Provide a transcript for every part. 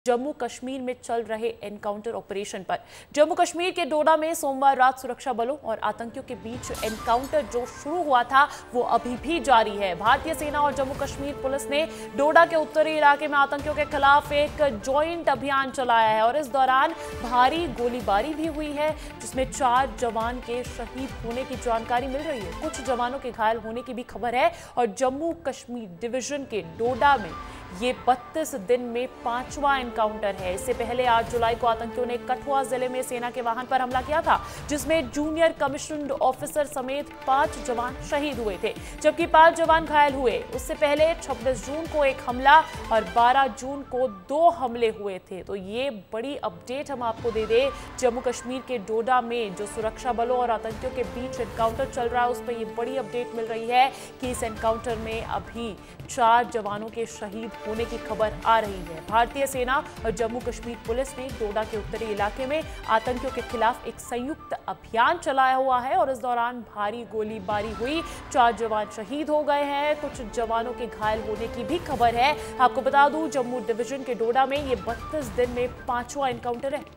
जम्मू कश्मीर में चल रहे एनकाउंटर ऑपरेशन पर। जम्मू कश्मीर के डोडा में सोमवार रात सुरक्षा बलों और आतंकियों के बीच एनकाउंटर जो शुरू हुआ था वो अभी भी जारी है। भारतीय सेना और जम्मू कश्मीर पुलिस ने डोडा के उत्तरी इलाके में आतंकियों के खिलाफ एक ज्वाइंट अभियान चलाया है और इस दौरान भारी गोलीबारी भी हुई है, जिसमें 4 जवान के शहीद होने की जानकारी मिल रही है। कुछ जवानों के घायल होने की भी खबर है और जम्मू कश्मीर डिवीजन के डोडा में ये 32 दिन में 5वां एनकाउंटर है। इससे पहले 8 जुलाई को आतंकियों ने कठुआ जिले में सेना के वाहन पर हमला किया था, जिसमें जूनियर कमिश्नड ऑफिसर समेत 5 जवान शहीद हुए थे, जबकि 5 जवान घायल हुए। उससे पहले 26 जून को एक हमला और 12 जून को 2 हमले हुए थे। तो ये बड़ी अपडेट हम आपको दे दें, जम्मू कश्मीर के डोडा में जो सुरक्षा बलों और आतंकियों के बीच एनकाउंटर चल रहा है उस पर ये बड़ी अपडेट मिल रही है कि इस एनकाउंटर में अभी 4 जवानों के शहीद होने की खबर आ रही है। भारतीय सेना और जम्मू कश्मीर पुलिस ने डोडा के उत्तरी इलाके में आतंकियों के खिलाफ एक संयुक्त अभियान चलाया हुआ है और इस दौरान भारी गोलीबारी हुई, 4 जवान शहीद हो गए हैं, कुछ जवानों के घायल होने की भी खबर है। आपको बता दूं, जम्मू डिवीजन के डोडा में ये 32 दिन में 5वां एनकाउंटर है।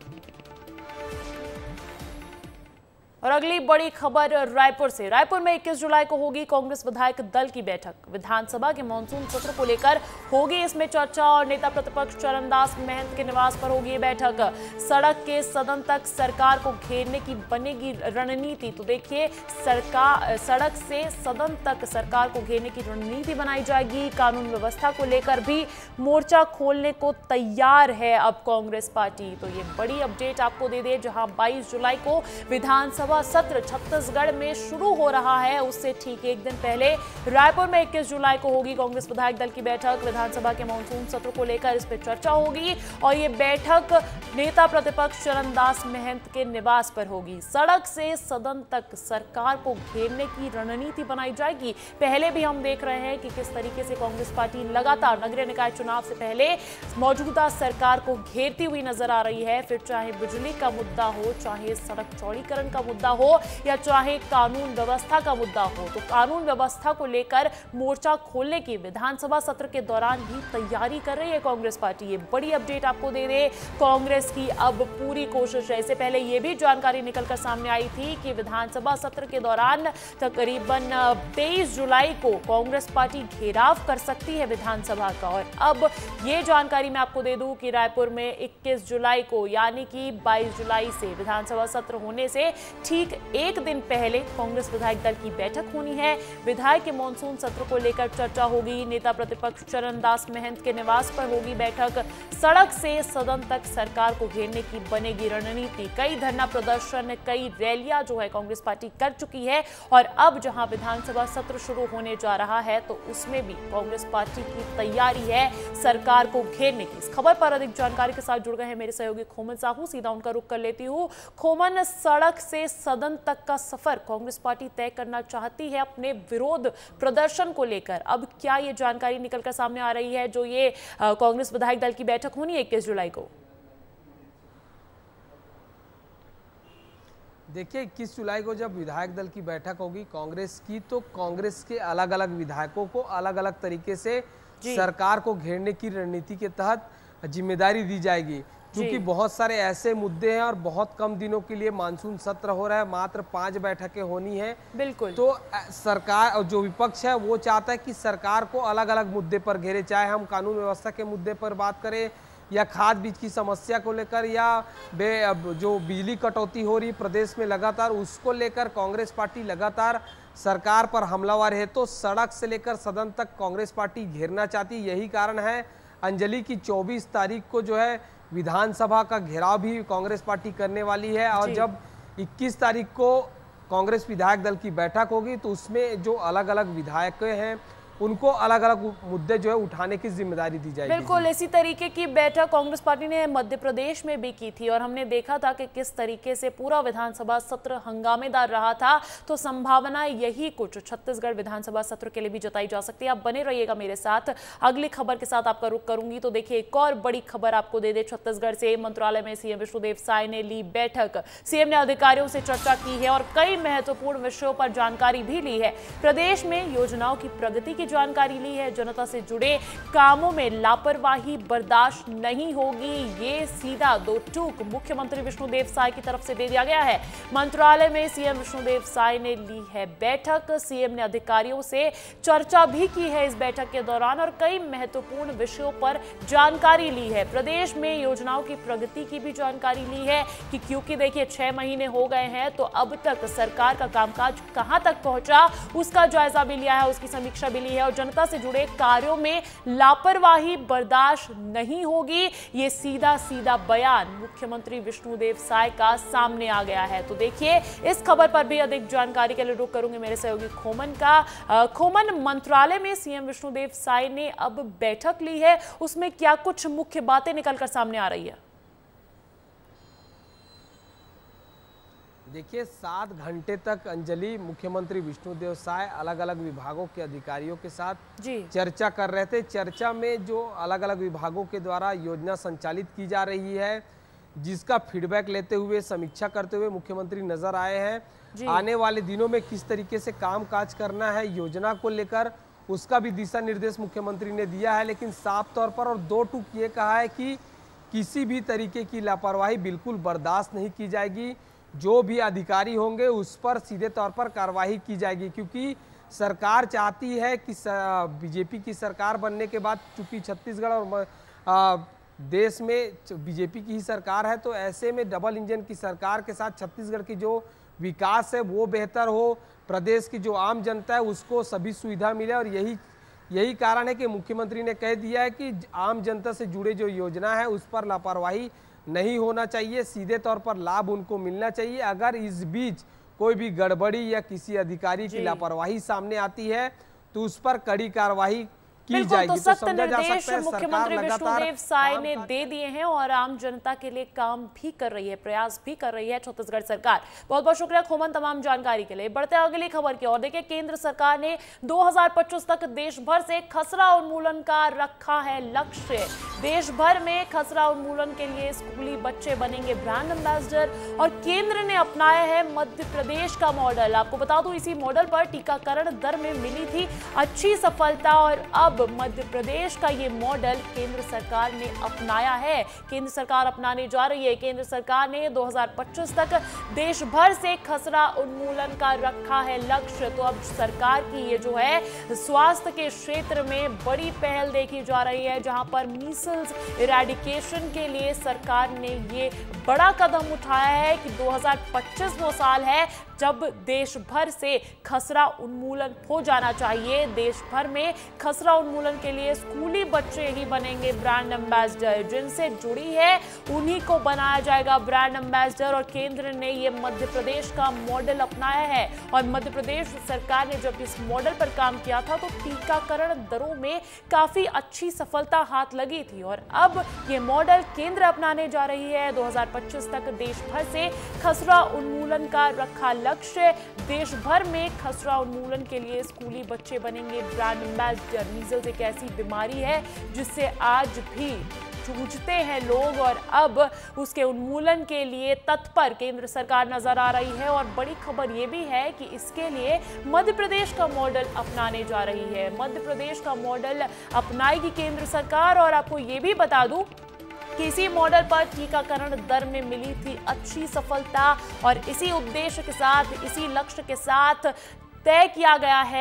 और अगली बड़ी खबर रायपुर से। रायपुर में 21 जुलाई को होगी कांग्रेस विधायक दल की बैठक। विधानसभा के मानसून सत्र को लेकर होगी इसमें चर्चा और नेता प्रतिपक्ष चरणदास महंत के निवास पर होगी ये बैठक। सड़क के सदन तक सरकार को घेरने की बनेगी रणनीति। तो देखिए, सड़क से सदन तक सरकार को घेरने की रणनीति बनाई जाएगी। कानून व्यवस्था को लेकर भी मोर्चा खोलने को तैयार है अब कांग्रेस पार्टी। तो ये बड़ी अपडेट आपको दे दे, जहां 22 जुलाई को विधानसभा सत्र छत्तीसगढ़ में शुरू हो रहा है, उससे ठीक एक दिन पहले रायपुर में 21 जुलाई को होगी कांग्रेस विधायक दल की बैठक। विधानसभा के मानसून सत्र को लेकर इस पर चर्चा होगी और ये बैठक नेता प्रतिपक्ष चरणदास महंत के निवास पर होगी। सड़क से सदन तक सरकार को घेरने की रणनीति बनाई जाएगी। पहले भी हम देख रहे हैं कि किस तरीके से कांग्रेस पार्टी लगातार नगरीय निकाय चुनाव से पहले मौजूदा सरकार को घेरती हुई नजर आ रही है। फिर चाहे बिजली का मुद्दा हो, चाहे सड़क चौड़ीकरण का मुद्दा हो या चाहे कानून व्यवस्था का मुद्दा हो, तो कानून व्यवस्था को लेकर मोर्चा खोलने की विधानसभा सत्र के दौरान भी तैयारी कर रही है कांग्रेस पार्टी। ये बड़ी अपडेट आपको दे दे, कांग्रेस की अब पूरी कोशिश है। इससे पहले ये भी जानकारी निकलकर सामने आई थी कि विधानसभा सत्र के दौरान तकरीबन 23 जुलाई को कांग्रेस पार्टी घेराव कर सकती है विधानसभा का। और अब ये जानकारी मैं आपको दे दूं कि रायपुर में 21 जुलाई को यानी कि 22 जुलाई से विधानसभा सत्र होने से ठीक एक दिन पहले कांग्रेस विधायक दल की बैठक होनी है। विधायक के मानसून सत्र को लेकर चर्चा होगी। नेता प्रतिपक्ष चरणदास महंत के निवास पर होगी बैठक। सड़क से सदन तक सरकार को घेरने की बनेगी रणनीति। कई धरना प्रदर्शन, कई रैलियां जो है कांग्रेस पार्टी कर चुकी है और अब जहां विधानसभा सत्र शुरू होने जा रहा है तो उसमें भी कांग्रेस पार्टी की तैयारी है सरकार को घेरने की। इस खबर पर अधिक जानकारी के साथ जुड़ गए हैं मेरे सहयोगी खोमन साहू। सीधा उनका रुख कर लेती हूँ। खोमन, सड़क से सदन तक का सफर कांग्रेस पार्टी तय करना चाहती है अपने विरोध प्रदर्शन को लेकर। अब क्या ये जानकारी निकलकर सामने आ रही है जो ये कांग्रेस विधायक दल की बैठक होनी है 21 जुलाई को? देखिए, 21 जुलाई को जब विधायक दल की बैठक होगी कांग्रेस की, तो कांग्रेस के अलग अलग विधायकों को अलग अलग तरीके से सरकार को घेरने की रणनीति के तहत जिम्मेदारी दी जाएगी। क्योंकि बहुत सारे ऐसे मुद्दे हैं और बहुत कम दिनों के लिए मानसून सत्र हो रहा है, मात्र 5 बैठकें होनी है। बिल्कुल। तो सरकार और जो विपक्ष है वो चाहता है कि सरकार को अलग अलग मुद्दे पर घेरे, चाहे हम कानून व्यवस्था के मुद्दे पर बात करें या खाद बीज की समस्या को लेकर या जो बिजली कटौती हो रही प्रदेश में लगातार, उसको लेकर कांग्रेस पार्टी लगातार सरकार पर हमलावर है। तो सड़क से लेकर सदन तक कांग्रेस पार्टी घेरना चाहती। यही कारण है अंजलि की 24 तारीख को जो है विधानसभा का घेराव भी कांग्रेस पार्टी करने वाली है। और जब 21 तारीख को कांग्रेस विधायक दल की बैठक होगी तो उसमें जो अलग अलग विधायक हैं उनको अलग अलग मुद्दे जो है उठाने की जिम्मेदारी दी जाएगी। बिल्कुल, इसी तरीके की बैठक कांग्रेस पार्टी ने मध्य प्रदेश में भी की थी और हमने देखा था कि किस तरीके से पूरा विधानसभा सत्र हंगामेदार रहा था। तो संभावना यही कुछ छत्तीसगढ़ विधानसभा सत्र के लिए भी जताई जा सकती है। आप बने रहिएगा मेरे साथ, अगली खबर के साथ आपका रुख करूंगी। तो देखिए, एक और बड़ी खबर आपको दे दे, छत्तीसगढ़ से मंत्रालय में सीएम विष्णुदेव साय ने ली बैठक। सीएम ने अधिकारियों से चर्चा की है और कई महत्वपूर्ण विषयों पर जानकारी भी ली है। प्रदेश में योजनाओं की प्रगति की की जानकारी ली है। जनता से जुड़े कामों में लापरवाही बर्दाश्त नहीं होगी, ये सीधा दो टूक मुख्यमंत्री विष्णुदेव साय की तरफ से दे दिया गया है। मंत्रालय में सीएम विष्णुदेव साय ने ली है बैठक। सीएम ने अधिकारियों से चर्चा भी की है इस बैठक के दौरान और कई महत्वपूर्ण विषयों पर जानकारी ली है। प्रदेश में योजनाओं की प्रगति की भी जानकारी ली है कि क्योंकि देखिए 6 महीने हो गए हैं तो अब तक सरकार का कामकाज कहां तक पहुंचा उसका जायजा भी लिया है, उसकी समीक्षा भी ली है। और जनता से जुड़े कार्यों में लापरवाही बर्दाश्त नहीं होगी, ये सीधा सीधा बयान मुख्यमंत्री विष्णुदेव साय का सामने आ गया है। तो देखिए इस खबर पर भी अधिक जानकारी के लिए रुख करूंगी मेरे सहयोगी खोमन का। खोमन, मंत्रालय में सीएम विष्णुदेव साय ने अब बैठक ली है, उसमें क्या कुछ मुख्य बातें निकलकर सामने आ रही है? देखिए 7 घंटे तक अंजलि मुख्यमंत्री विष्णुदेव साय अलग अलग विभागों के अधिकारियों के साथ चर्चा कर रहे थे। चर्चा में जो अलग अलग विभागों के द्वारा योजना संचालित की जा रही है, जिसका फीडबैक लेते हुए समीक्षा करते हुए मुख्यमंत्री नजर आए हैं। आने वाले दिनों में किस तरीके से कामकाज करना है योजना को लेकर, उसका भी दिशा निर्देश मुख्यमंत्री ने दिया है। लेकिन साफ तौर पर और दो टूक ये कहा है कि किसी भी तरीके की लापरवाही बिल्कुल बर्दाश्त नहीं की जाएगी। जो भी अधिकारी होंगे उस पर सीधे तौर पर कार्रवाई की जाएगी, क्योंकि सरकार चाहती है कि बीजेपी की सरकार बनने के बाद, चूंकि छत्तीसगढ़ और देश में बीजेपी की ही सरकार है, तो ऐसे में डबल इंजन की सरकार के साथ छत्तीसगढ़ की जो विकास है वो बेहतर हो, प्रदेश की जो आम जनता है उसको सभी सुविधा मिले। और यही कारण है कि मुख्यमंत्री ने कह दिया है कि आम जनता से जुड़े जो योजना है उस पर लापरवाही नहीं होना चाहिए, सीधे तौर पर लाभ उनको मिलना चाहिए। अगर इस बीच कोई भी गड़बड़ी या किसी अधिकारी की लापरवाही सामने आती है तो उस पर कड़ी कार्रवाई की जाएगी। तो सख्त निर्देश मुख्यमंत्री विष्णुदेव साय ने दे दिए हैं और आम जनता के लिए काम भी कर रही है, प्रयास भी कर रही है छत्तीसगढ़ सरकार। बहुत बहुत शुक्रिया खोमन तमाम जानकारी के लिए। बढ़ते अगली खबर की ओर। देखिए केंद्र सरकार ने 2025 तक देश भर से खसरा उन्मूलन का रखा है लक्ष्य। देश भर में खसरा उन्मूलन के लिए स्कूली बच्चे बनेंगे ब्रांड एम्बेसडर और केंद्र ने अपनाया है मध्य प्रदेश का मॉडल। आपको बता दूं इसी मॉडल पर टीकाकरण दर में मिली थी अच्छी सफलता और अब मध्य प्रदेश का ये मॉडल केंद्र सरकार ने अपनाया है। केंद्र सरकार अपनाने जा रही है। केंद्र सरकार ने 2025 तक देश भर से खसरा उन्मूलन का रखा है लक्ष्य। तो अब सरकार की ये जो है स्वास्थ्य के क्षेत्र में बड़ी पहल देखी जा रही है, जहां पर मीसल्स इरेडिकेशन के लिए सरकार ने ये बड़ा कदम उठाया है कि 2025 वो साल है जब देश भर से खसरा उन्मूलन हो जाना चाहिए। देश भर में खसरा उन्मूलन के लिए स्कूली बच्चे ही बनेंगे ब्रांड एम्बेसडर, जिनसे जुड़ी है उन्हीं को बनाया जाएगा ब्रांड एम्बेसडर। और केंद्र ने ये मध्य प्रदेश का मॉडल अपनाया है और मध्य प्रदेश सरकार ने जब इस मॉडल पर काम किया था तो टीकाकरण दरों में काफी अच्छी सफलता हाथ लगी थी और अब ये मॉडल केंद्र अपनाने जा रही है। 2025 तक देश भर से खसरा उन्मूलन का रखा लक्ष्य। देश भर में खसरा उन्मूलन के लिए स्कूली बच्चे बनेंगे ब्रांड एम्बेसडर। मीजल्स एक ऐसी बीमारी है जिससे आज भी जूझते हैं लोग और अब उसके उन्मूलन के लिए तत्पर केंद्र सरकार नजर आ रही है। और बड़ी खबर यह भी है कि इसके लिए मध्य प्रदेश का मॉडल अपनाने जा रही है। मध्य प्रदेश का मॉडल अपनाएगी केंद्र सरकार। और आपको ये भी बता दूं कि इसी मॉडल पर टीकाकरण दर में मिली थी अच्छी सफलता और इसी उद्देश्य के साथ, इसी लक्ष्य के साथ तय किया गया है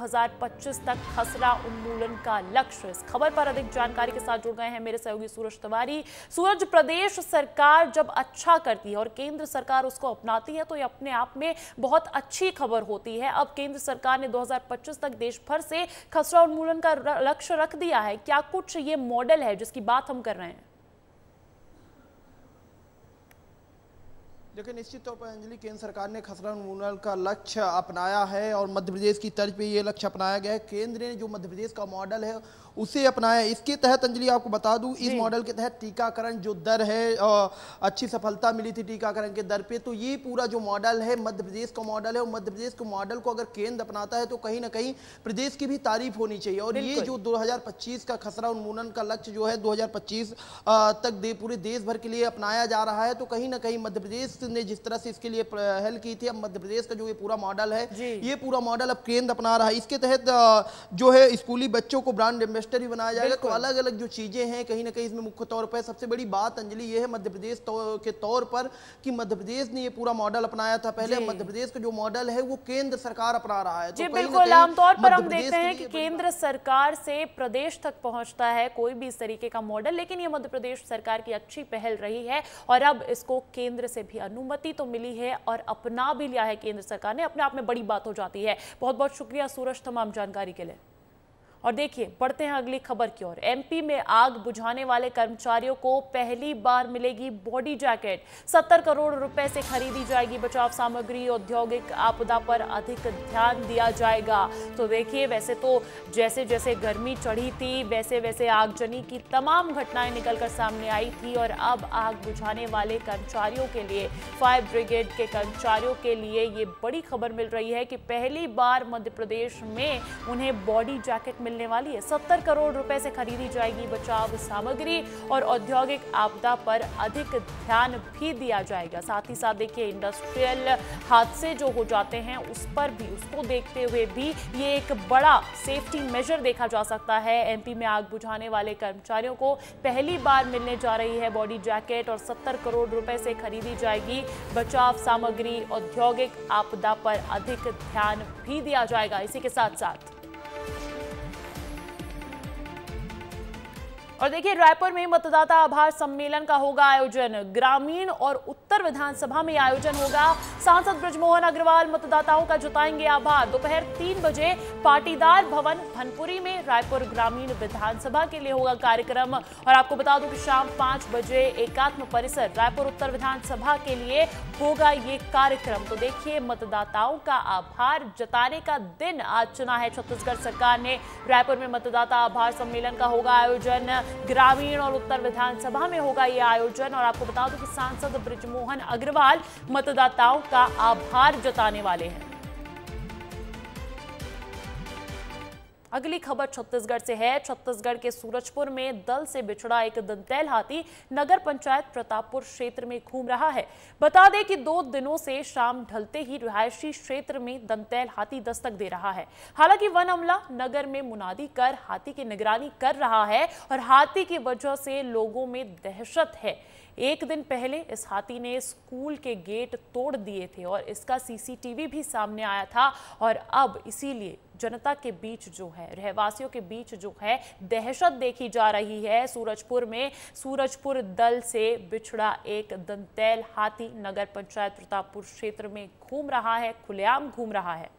2025 तक खसरा उन्मूलन का लक्ष्य। इस खबर पर अधिक जानकारी के साथ जुड़ गए हैं मेरे सहयोगी सूरज तिवारी। सूरज, प्रदेश सरकार जब अच्छा करती है और केंद्र सरकार उसको अपनाती है तो ये अपने आप में बहुत अच्छी खबर होती है। अब केंद्र सरकार ने 2025 तक देश भर से खसरा उन्मूलन का लक्ष्य रख दिया है। क्या कुछ ये मॉडल है जिसकी बात हम कर रहे हैं? देखिए निश्चित तौर पर अंजलि, केंद्र सरकार ने खसरा उन्मूलन का लक्ष्य अपनाया है और मध्य प्रदेश की तर्ज पे ये लक्ष्य अपनाया गया है। केंद्र ने जो मध्य प्रदेश का मॉडल है उसे अपनाया। इसके तहत अंजलि आपको बता दूं, इस मॉडल के तहत टीकाकरण जो दर है, अच्छी सफलता मिली थी टीकाकरण के दर पे। तो ये पूरा जो मॉडल है मध्य प्रदेश का मॉडल है, और मध्य प्रदेश के मॉडल को अगर केंद्र अपनाता है तो कहीं ना कहीं प्रदेश की भी तारीफ होनी चाहिए। और ये जो 2025 का खसरा उन्मूलन का लक्ष्य जो है 2025 तक पूरे देश भर के लिए अपनाया जा रहा है, तो कहीं ना कहीं मध्य प्रदेश ने जिस तरह से इसके लिए पहल की थी, अब मध्य प्रदेश का जो ये पूरा मॉडल है, ये पूरा मॉडल अब केंद्र अपना रहा है। इसके तहत जो है स्कूली बच्चों को ब्रांड एम्बेसडर भी बनाया जाएगा। तो अलग अलग जो चीजें हैं कहीं ना कहीं इसमें मुख्य तौर पर सबसे बड़ी बात अंजलि ये है मध्य प्रदेश के तौर पर कि मध्य प्रदेश ने ये पूरा मॉडल अपनाया था पहले। मध्य प्रदेश का जो मॉडल है वो केंद्र सरकार अपना रहा है। जी बिल्कुल, आमतौर पर हम देखते हैं कि केंद्र सरकार से प्रदेश तक पहुंचता है कोई भी इस तरीके का मॉडल, लेकिन ये मध्य प्रदेश सरकार की अच्छी पहल रही है और अब इसको केंद्र से भी अनुमति तो मिली है और अपना भी लिया है केंद्र सरकार ने। अपने आप में बड़ी बात हो जाती है। बहुत बहुत शुक्रिया सूरज तमाम जानकारी के लिए। और देखिए, बढ़ते हैं अगली खबर की ओर। एमपी में आग बुझाने वाले कर्मचारियों को पहली बार मिलेगी बॉडी जैकेट। 70 करोड़ रुपए से खरीदी जाएगी बचाव सामग्री। औद्योगिक आपदा पर अधिक ध्यान दिया जाएगा। तो देखिए, वैसे तो जैसे जैसे गर्मी चढ़ी थी वैसे वैसे आगजनी की तमाम घटनाएं निकलकर सामने आई थी और अब आग बुझाने वाले कर्मचारियों के लिए, फायर ब्रिगेड के कर्मचारियों के लिए ये बड़ी खबर मिल रही है कि पहली बार मध्य प्रदेश में उन्हें बॉडी जैकेट मिलने वाली है। 70 करोड़ रुपए से खरीदी जाएगी बचाव सामग्री और औद्योगिक आपदा पर अधिक ध्यान भी दिया जाएगा। साथ ही साथ देखिए, इंडस्ट्रियल हादसे जो हो जाते हैं उस पर भी, उसको देखते हुए भी ये एक बड़ा सेफ्टी मेजर देखा जा सकता है। एमपी में आग बुझाने वाले कर्मचारियों को पहली बार मिलने जा रही है बॉडी जैकेट और 70 करोड़ रुपए से खरीदी जाएगी बचाव सामग्री। औद्योगिक आपदा पर अधिक ध्यान भी दिया जाएगा। इसी के साथ साथ और देखिए, रायपुर में मतदाता आभार सम्मेलन का होगा आयोजन। ग्रामीण और उत्तर विधानसभा में आयोजन होगा। सांसद बृजमोहन अग्रवाल मतदाताओं का जताएंगे आभार। दोपहर 3 बजे पाटीदार भवन भनपुरी में रायपुर ग्रामीण विधानसभा के लिए होगा कार्यक्रम। और आपको बता दूं कि शाम 5 बजे एकात्म परिसर रायपुर उत्तर विधानसभा के लिए होगा ये कार्यक्रम। तो देखिए, मतदाताओं का आभार जताने का दिन आज चुना है छत्तीसगढ़ सरकार ने। रायपुर में मतदाता आभार सम्मेलन का होगा आयोजन। ग्रामीण और उत्तर विधानसभा में होगा यह आयोजन। और आपको बता दूं कि सांसद बृजमोहन अग्रवाल मतदाताओं का आभार जताने वाले हैं। अगली खबर छत्तीसगढ़ से है। छत्तीसगढ़ के सूरजपुर में दल से बिछड़ा एक दंतैल हाथी नगर पंचायत प्रतापपुर क्षेत्र में घूम रहा है। बता दें कि 2 दिनों से शाम ढलते ही रिहायशी क्षेत्र में दंतैल हाथी दस्तक दे रहा है। हालांकि वन अमला नगर में मुनादी कर हाथी की निगरानी कर रहा है और हाथी की वजह से लोगों में दहशत है। एक दिन पहले इस हाथी ने स्कूल के गेट तोड़ दिए थे और इसका सीसीटीवी भी सामने आया था। और अब इसीलिए जनता के बीच जो है, रहवासियों के बीच जो है दहशत देखी जा रही है। सूरजपुर में सूरजपुर दल से बिछड़ा एक दंतैल हाथी नगर पंचायत प्रतापपुर क्षेत्र में घूम रहा है, खुलेआम घूम रहा है।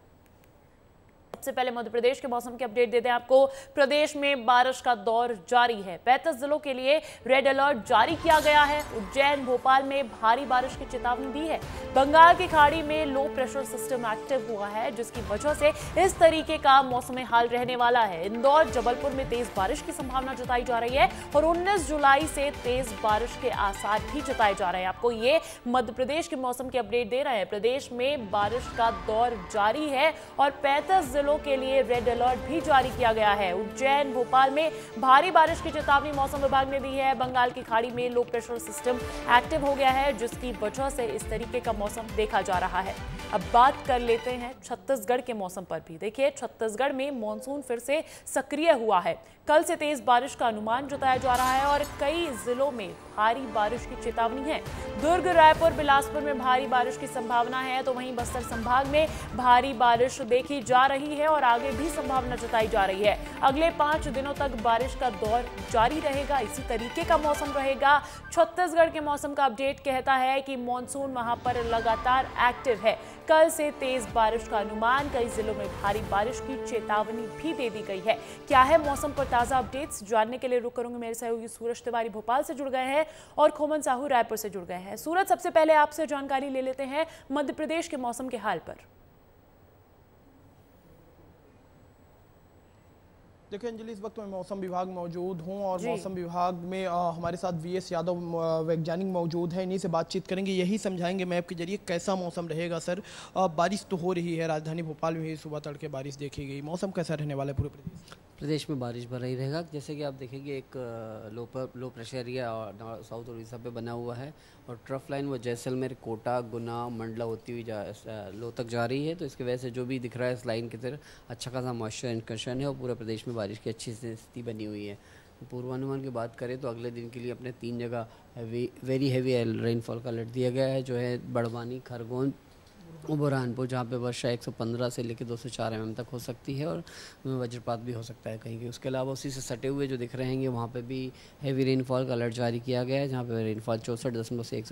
सबसे पहले मध्य प्रदेश के मौसम की अपडेट देते हैं आपको। प्रदेश में बारिश का दौर जारी है। 35 जिलों के लिए रेड अलर्ट जारी किया गया है। उज्जैन, भोपाल में भारी बारिश की चेतावनी दी है। बंगाल की खाड़ी में लो प्रेशर सिस्टम एक्टिव हुआ है, जिसकी वजह से इस तरीके का मौसमी हाल रहने वाला है। इंदौर, जबलपुर में तेज बारिश की संभावना जताई जा रही है और 19 जुलाई से तेज बारिश के आसार भी जताए जा रहे हैं। आपको ये मध्य प्रदेश के मौसम की अपडेट दे रहे हैं। प्रदेश में बारिश का दौर जारी है और 35 जिलों के लिए रेड अलर्ट भी जारी किया गया है। उज्जैन, भोपाल में भारी बारिश की चेतावनी मौसम विभाग ने दी है। बंगाल की खाड़ी में लो प्रेशर सिस्टम एक्टिव हो गया है, जिसकी वजह से इस तरीके का मौसम देखा जा रहा है। अब बात कर लेते हैं छत्तीसगढ़ के मौसम पर भी। देखिए, छत्तीसगढ़ में मॉनसून फिर से सक्रिय हुआ है। कल से तेज बारिश का अनुमान जताया जा रहा है और कई जिलों में भारी बारिश की चेतावनी है। दुर्ग, रायपुर, बिलासपुर में भारी बारिश की संभावना है, तो वहीं बस्तर संभाग में भारी बारिश देखी जा रही है और आगे भी संभावना जताई जा रही है। अगले 5 दिनों तक बारिश का दौर जारी रहेगा, इसी तरीके का मौसम रहेगा। छत्तीसगढ़ के मौसम का अपडेट कहता है कि मॉनसून वहां पर लगातार एक्टिव है। कल से तेज बारिश का अनुमान, कई जिलों में भारी बारिश की चेतावनी भी दे दी गई है। क्या है मौसम पर ताजा अपडेट्स जानने के लिए रुक करूंगी। मेरे सहयोगी सूरज तिवारी भोपाल से जुड़ गए हैं और खोमन साहू रायपुर से जुड़ गए हैं। सूरज, सबसे पहले आपसे जानकारी ले लेते हैं मध्य प्रदेश के मौसम के हाल पर। देखिए अंजलि, इस वक्त मैं मौसम विभाग मौजूद हूं और मौसम विभाग में हमारे साथ वीएस यादव वैज्ञानिक मौजूद है। इन्हीं से बातचीत करेंगे, यही समझाएंगे मैप के जरिए कैसा मौसम रहेगा। सर, बारिश तो हो रही है, राजधानी भोपाल में ही सुबह तड़के बारिश देखी गई, मौसम कैसा रहने वाला है पूरे प्रदेश में? बारिश भरा ही रहेगा। जैसे कि आप देखेंगे एक low pressure area south Orissa पे बना हुआ है और ट्रफ लाइन वो जैसलमेर, कोटा, गुना, मंडला होती हुई लो तक जा रही है। तो इसकी वजह से जो भी दिख रहा है इस लाइन की तरह अच्छा खासा मॉइस्चर इंकर्शन है और पूरे प्रदेश में बारिश की अच्छी स्थिति बनी हुई है। पूर्वानुमान की बात करें तो अगले दिन के लिए अपने 3 जगह वेरी हैवी रेनफॉल का अलर्ट दिया गया है, जो है बड़वानी, खरगोन, बुरहानपुर, जहाँ पे वर्षा 115 से लेकर 204 mm तक हो सकती है और वज्रपात भी हो सकता है कहीं कहीं। उसके अलावा उसी से सटे हुए जो दिख रहे हैं वहाँ पे भी हैवी रेनफॉल का अलर्ट जारी किया गया है, जहाँ पे रेनफॉल 64 से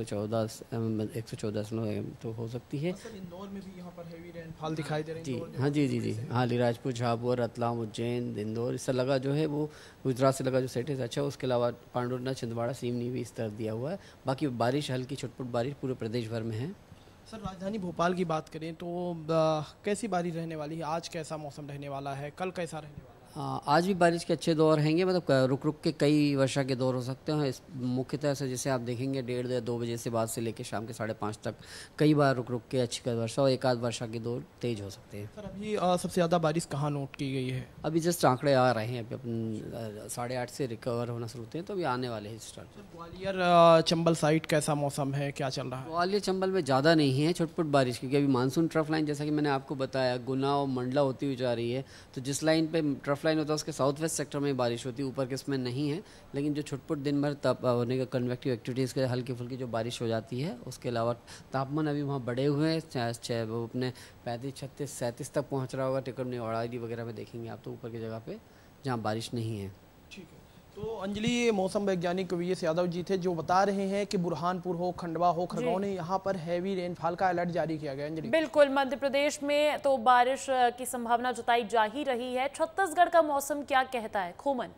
114 तो हो सकती है। इंदौर में भी यहाँ पर हैवी रेनफॉल दिखाई दे रही है। जी हाँ, जी हाँ, अलीराजपुर, झाबुआ, रतलाम, उज्जैन, इंदौर, इससे लगा जो है वो गुजरात से लगा जो सेट है अच्छा। उसके अलावा पांडुरना, छिंदवाड़ा, सिवनी भी इस तरफ दिया हुआ है। बाकी बारिश, हल्की छुटपुट बारिश पूरे प्रदेश भर में है। सर, राजधानी भोपाल की बात करें तो कैसी बारिश रहने वाली है? आज कैसा मौसम रहने वाला है, कल कैसा रहने वाला है? आज भी बारिश के अच्छे दौर रहेंगे, मतलब रुक रुक के कई वर्षा के दौर हो सकते हैं। मुख्यतः से जैसे आप देखेंगे 1:30 या 2 बजे से बाद से लेकर शाम के 5:30 तक कई बार रुक रुक के अच्छी वर्षा और एक आध वर्षा के दौर तेज हो सकते हैं। सर, अभी सबसे ज़्यादा बारिश कहाँ नोट की गई है? अभी जस्ट आंकड़े आ रहे हैं, अभी अपन 8:30 से रिकवर होना शुरू होते हैं, तो अभी आने वाले हैं start. Sir, Gwalior Chambal side कैसा मौसम है, क्या चल रहा है? ग्वालियर चंबल में ज़्यादा नहीं है, छुटपुट बारिश, क्योंकि अभी मानसून ट्रफ लाइन जैसा कि मैंने आपको बताया गुना और मंडला होती हुई जा रही है। तो जिस लाइन पे ट्रफ लाइन होता है उसके साउथ वेस्ट सेक्टर में बारिश होती है, ऊपर के इसमें नहीं है। लेकिन जो छुटपुट दिन भर होने का कन्वेक्टिव एक्टिविटीज़ के हल्की फुल्की जो बारिश हो जाती है, उसके अलावा तापमान अभी वहाँ बढ़े हुए हैं, वो अपने 35, 36, 37 तक पहुँच रहा होगा। टिकट में औड़ाई वगैरह में देखेंगे आप तो ऊपर की जगह पे जहाँ बारिश नहीं है। ठीक है, तो अंजलि, मौसम वैज्ञानिक वीएस यादव जी थे जो बता रहे हैं कि बुरहानपुर हो, खंडवा हो, खरगोन है, यहाँ पर हैवी रेनफॉल का अलर्ट जारी किया गया। अंजलि, बिल्कुल, मध्य प्रदेश में तो बारिश की संभावना जताई जा ही रही है। छत्तीसगढ़ का मौसम क्या कहता है, खोमन?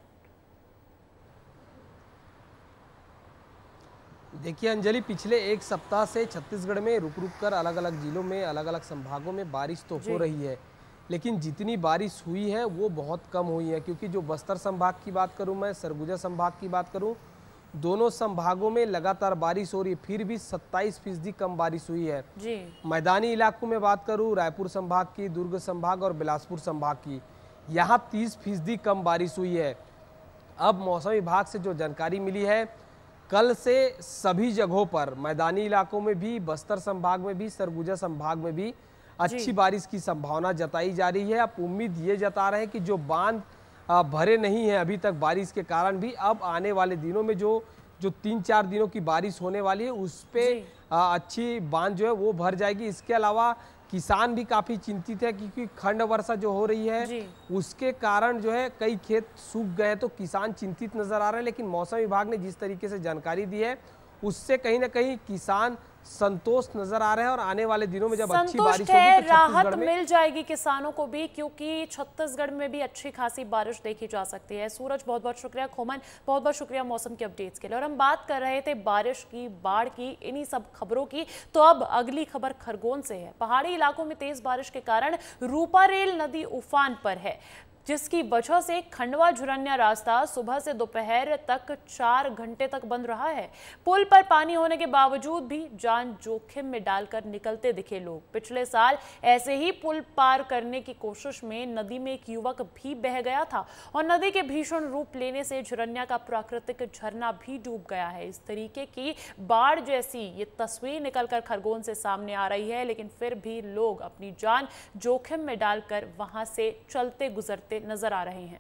देखिए अंजलि, पिछले एक सप्ताह से छत्तीसगढ़ में रुक रुक कर अलग अलग जिलों में, अलग अलग संभागों में बारिश तो हो रही है, लेकिन जितनी बारिश हुई है वो बहुत कम हुई है। क्योंकि जो बस्तर संभाग की बात करूं मैं, सरगुजा संभाग की बात करूं, दोनों संभागों में लगातार बारिश हो रही है, फिर भी 27% कम बारिश हुई है जी। मैदानी इलाकों में बात करूं, रायपुर संभाग की, दुर्ग संभाग और बिलासपुर संभाग की, यहाँ 30% कम बारिश हुई है। अब मौसम विभाग से जो जानकारी मिली है, कल से सभी जगहों पर, मैदानी इलाकों में भी, बस्तर संभाग में भी, सरगुजा संभाग में भी अच्छी बारिश की संभावना जताई जा रही है। अब उम्मीद ये जता रहे हैं कि जो बांध भरे नहीं हैं अभी तक पे के कारण भी, अब आने वाले दिनों में जो 3-4 दिनों की बारिश होने वाली है उस पे अच्छी बांध जो है वो भर जाएगी। इसके अलावा किसान भी काफी चिंतित है, क्योंकि खंड वर्षा जो हो रही है उसके कारण जो है कई खेत सूख गए, तो किसान चिंतित नजर आ रहे हैं। लेकिन मौसम विभाग ने जिस तरीके से जानकारी दी है उससे कहीं ना कहीं किसान संतोष नजर आ रहे हैं और आने वाले दिनों में जब अच्छी बारिश होगी तो राहत मिल जाएगी किसानों को भी, क्योंकि छत्तीसगढ़ में भी अच्छी खासी बारिश देखी जा सकती है। सूरज, बहुत बहुत शुक्रिया। खोमन, बहुत बहुत शुक्रिया मौसम के अपडेट्स के लिए। और हम बात कर रहे थे बारिश की, बाढ़ की, इन्हीं सब खबरों की, तो अब अगली खबर खरगोन से है। पहाड़ी इलाकों में तेज बारिश के कारण रूपारेल नदी उफान पर है, जिसकी वजह से खंडवा झुरनिया रास्ता सुबह से दोपहर तक 4 घंटे तक बंद रहा है। पुल पर पानी होने के बावजूद भी जान जोखिम में डालकर निकलते दिखे लोग। पिछले साल ऐसे ही पुल पार करने की कोशिश में नदी में एक युवक भी बह गया था और नदी के भीषण रूप लेने से झुरनिया का प्राकृतिक झरना भी डूब गया है। इस तरीके की बाढ़ जैसी ये तस्वीर निकलकर खरगोन से सामने आ रही है, लेकिन फिर भी लोग अपनी जान जोखिम में डालकर वहां से चलते गुजरते नजर आ रहे हैं।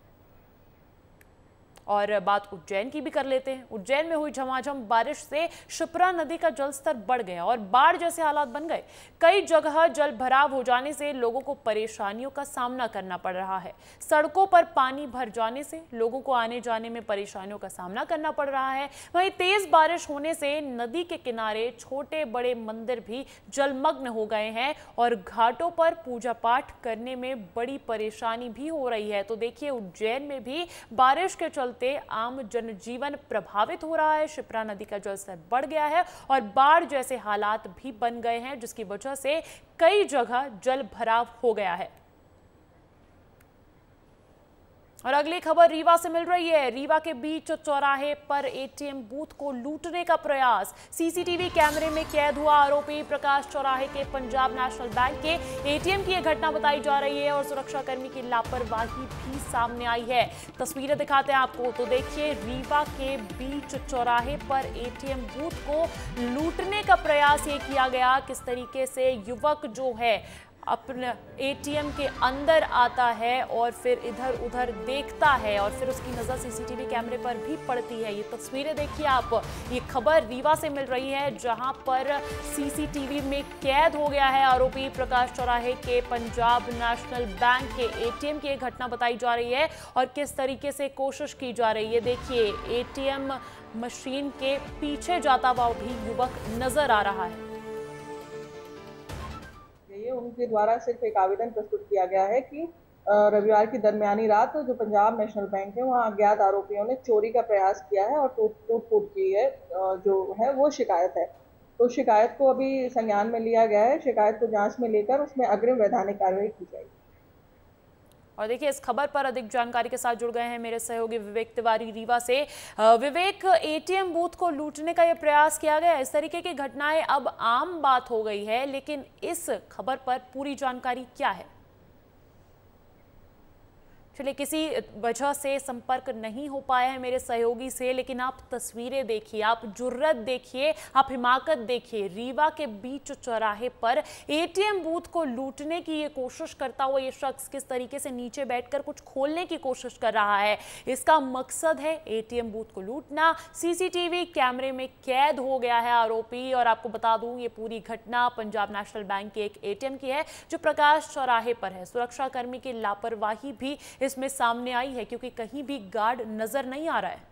और बात उज्जैन की भी कर लेते हैं। उज्जैन में हुई झमाझम बारिश से शिप्रा नदी का जलस्तर बढ़ गया और बाढ़ जैसे हालात बन गए। कई जगह जल भराव हो जाने से लोगों को परेशानियों का सामना करना पड़ रहा है। सड़कों पर पानी भर जाने से लोगों को आने जाने में परेशानियों का सामना करना पड़ रहा है। वहीं तेज बारिश होने से नदी के किनारे छोटे बड़े मंदिर भी जलमग्न हो गए हैं और घाटों पर पूजा पाठ करने में बड़ी परेशानी भी हो रही है। तो देखिए, उज्जैन में भी बारिश के चलते आम जनजीवन प्रभावित हो रहा है। शिप्रा नदी का जलस्तर बढ़ गया है और बाढ़ जैसे हालात भी बन गए हैं, जिसकी वजह से कई जगह जल भराव हो गया है। और अगली खबर रीवा से मिल रही है। रीवा के बीच चौराहे पर एटीएम बूथ को लूटने का प्रयास, सीसीटीवी कैमरे में कैद हुआ आरोपी प्रकाश चौराहे के पंजाब नेशनल बैंक के एटीएम की यह घटना बताई जा रही है और सुरक्षाकर्मी की लापरवाही भी सामने आई है। तस्वीरें दिखाते हैं आपको, तो देखिए रीवा के बीच चौराहे पर एटीएम बूथ को लूटने का प्रयास ये किया गया। किस तरीके से युवक जो है अपने एटीएम के अंदर आता है और फिर इधर उधर देखता है और फिर उसकी नज़र सीसीटीवी कैमरे पर भी पड़ती है। ये तस्वीरें देखिए आप, ये खबर रीवा से मिल रही है जहां पर सीसीटीवी में कैद हो गया है आरोपी प्रकाश चौराहे के पंजाब नेशनल बैंक के एटीएम की एक घटना बताई जा रही है और किस तरीके से कोशिश की जा रही है। देखिए एटीएम मशीन के पीछे जाता हुआ भी युवक नजर आ रहा है। उनके द्वारा सिर्फ एक आवेदन प्रस्तुत किया गया है कि रविवार की दरमियानी रात जो पंजाब नेशनल बैंक है वहां अज्ञात आरोपियों ने चोरी का प्रयास किया है और टूट फूट की है, जो है वो शिकायत है। तो शिकायत को अभी संज्ञान में लिया गया है, शिकायत को जांच में लेकर उसमें अग्रिम वैधानिक कार्रवाई की जाएगी। और देखिए इस खबर पर अधिक जानकारी के साथ जुड़ गए हैं मेरे सहयोगी विवेक तिवारी रीवा से। विवेक, एटीएम बूथ को लूटने का यह प्रयास किया गया, इस तरीके की घटनाएं अब आम बात हो गई है, लेकिन इस खबर पर पूरी जानकारी क्या है? चलिए, किसी वजह से संपर्क नहीं हो पाया है मेरे सहयोगी से, लेकिन आप तस्वीरें देखिए, आप जुर्रत देखिए, आप हिमाकत देखिए। रीवा के बीच चौराहे पर एटीएम बूथ को लूटने की ये कोशिश करता हुआ ये शख्स किस तरीके से नीचे बैठकर कुछ खोलने की कोशिश कर रहा है। इसका मकसद है एटीएम बूथ को लूटना। सीसीटीवी कैमरे में कैद हो गया है आरोपी। और आपको बता दूं, ये पूरी घटना पंजाब नेशनल बैंक के एक एटीएम की है जो प्रकाश चौराहे पर है। सुरक्षाकर्मी की लापरवाही भी इसमें सामने आई है क्योंकि कहीं भी गार्ड नजर नहीं आ रहा है।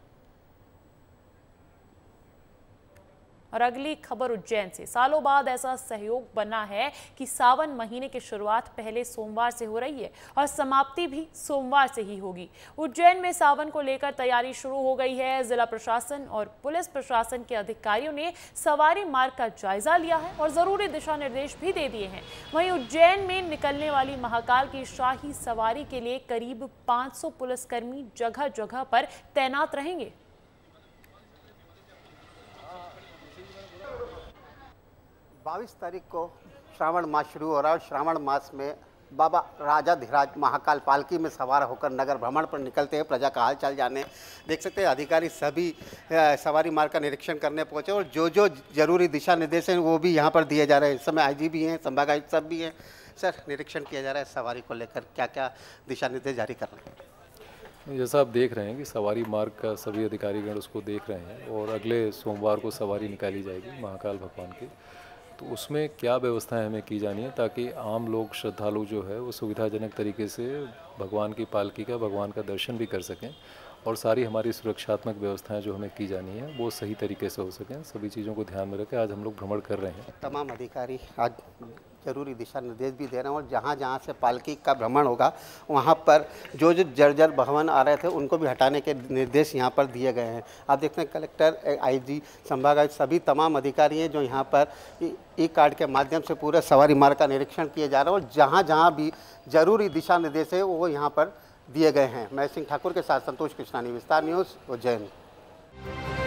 और अगली खबर उज्जैन से। सालों बाद ऐसा सहयोग बना है कि सावन महीने की शुरुआत पहले सोमवार से हो रही है और समाप्ति भी सोमवार से ही होगी। उज्जैन में सावन को लेकर तैयारी शुरू हो गई है। जिला प्रशासन और पुलिस प्रशासन के अधिकारियों ने सवारी मार्ग का जायजा लिया है और जरूरी दिशा निर्देश भी दे दिए हैं। वहीं उज्जैन में निकलने वाली महाकाल की शाही सवारी के लिए करीब 500 पुलिसकर्मी जगह जगह पर तैनात रहेंगे। बाईस तारीख को श्रावण मास शुरू हो रहा है और श्रावण मास में बाबा राजाधिराज महाकाल पालकी में सवार होकर नगर भ्रमण पर निकलते हैं प्रजा का हाल चाल जाने। देख सकते हैं अधिकारी सभी सवारी मार्ग का निरीक्षण करने पहुंचे और जो जो जरूरी दिशा निर्देश हैं वो भी यहां पर दिए जा रहे हैं। इस समय आईजी भी हैं, संभागायुक्त सब भी हैं। सर, निरीक्षण किया जा रहा है सवारी को लेकर, क्या क्या दिशा निर्देश जारी कर रहे हैं? जैसा आप देख रहे हैं कि सवारी मार्ग का सभी अधिकारीगण उसको देख रहे हैं और अगले सोमवार को सवारी निकाली जाएगी महाकाल भगवान की। तो उसमें क्या व्यवस्थाएं हमें की जानी है ताकि आम लोग, श्रद्धालु जो है वो सुविधाजनक तरीके से भगवान की पालकी का, भगवान का दर्शन भी कर सकें और सारी हमारी सुरक्षात्मक व्यवस्थाएं जो हमें की जानी है वो सही तरीके से हो सकें। सभी चीज़ों को ध्यान में रखें आज हम लोग भ्रमण कर रहे हैं। तमाम अधिकारी आज जरूरी दिशा निर्देश भी दे रहे हैं और जहाँ जहाँ से पालकी का भ्रमण होगा वहाँ पर जो जो जर्जर भवन आ रहे थे उनको भी हटाने के निर्देश यहाँ पर दिए गए हैं। आप देखते हैं कलेक्टर, आईजी, संभागायुक्त सभी तमाम अधिकारी हैं जो यहाँ पर ई कार्ड के माध्यम से पूरे सवारी मार्ग का निरीक्षण किए जा रहे हैं और जहाँ जहाँ भी जरूरी दिशा निर्देश है वो यहाँ पर दिए गए हैं। मैं सिंह ठाकुर के साथ संतोष कृष्णानी, विस्तार न्यूज़, उज्जैन।